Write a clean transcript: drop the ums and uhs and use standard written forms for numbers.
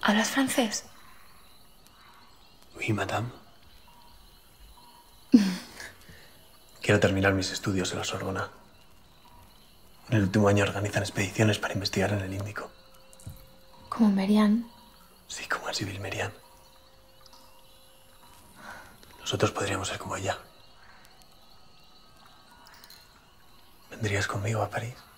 ¿Hablas francés? Oui, madame. Quiero terminar mis estudios en la Sorbona. En el último año organizan expediciones para investigar en el Índico. Como Merian. Sí, como el Sibyl Merian. Nosotros podríamos ser como ella. ¿Vendrías conmigo a París?